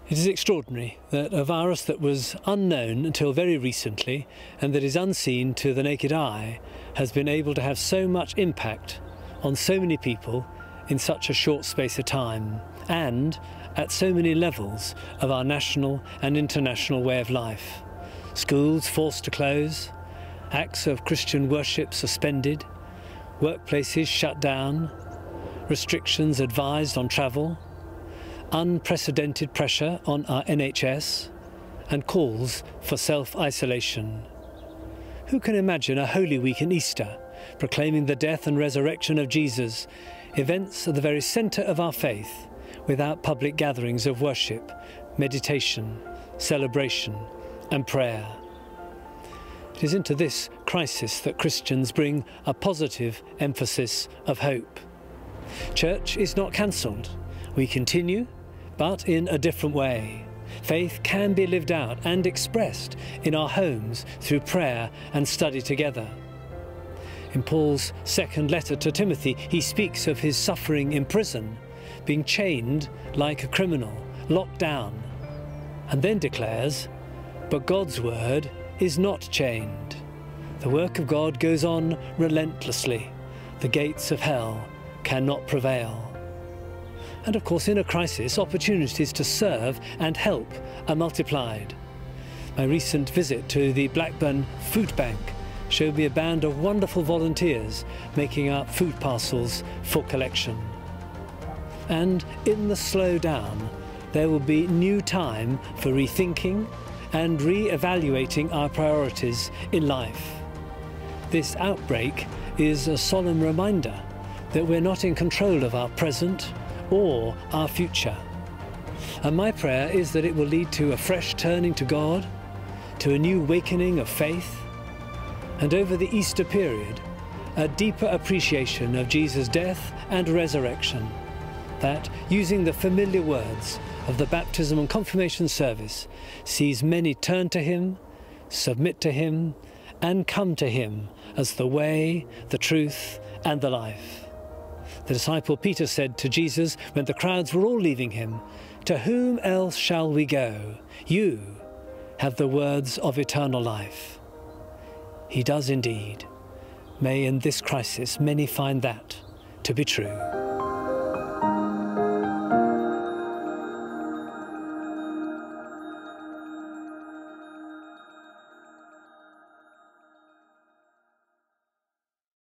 It is extraordinary that a virus that was unknown until very recently and that is unseen to the naked eye has been able to have so much impact on so many people in such a short space of time and at so many levels of our national and international way of life. Schools forced to close, acts of Christian worship suspended, workplaces shut down, restrictions advised on travel, unprecedented pressure on our NHS, and calls for self-isolation. Who can imagine a Holy Week and Easter, proclaiming the death and resurrection of Jesus, events at the very centre of our faith, without public gatherings of worship, meditation, celebration, and prayer? It is into this crisis that Christians bring a positive emphasis of hope. Church is not cancelled. We continue, but in a different way. Faith can be lived out and expressed in our homes through prayer and study together. In Paul's second letter to Timothy, he speaks of his suffering in prison, being chained like a criminal, locked down, and then declares, "But God's word is not chained. The work of God goes on relentlessly. The gates of hell cannot prevail." And of course, in a crisis, opportunities to serve and help are multiplied. My recent visit to the Blackburn Food Bank showed me a band of wonderful volunteers making up food parcels for collection. And in the slowdown, there will be new time for rethinking and re-evaluating our priorities in life. This outbreak is a solemn reminder that we're not in control of our present or our future. And my prayer is that it will lead to a fresh turning to God, to a new awakening of faith, and over the Easter period, a deeper appreciation of Jesus' death and resurrection, that, using the familiar words of the baptism and confirmation service, sees many turn to him, submit to him, and come to him as the way, the truth, and the life. The disciple Peter said to Jesus when the crowds were all leaving him, "To whom else shall we go? You have the words of eternal life." He does indeed. May in this crisis many find that to be true.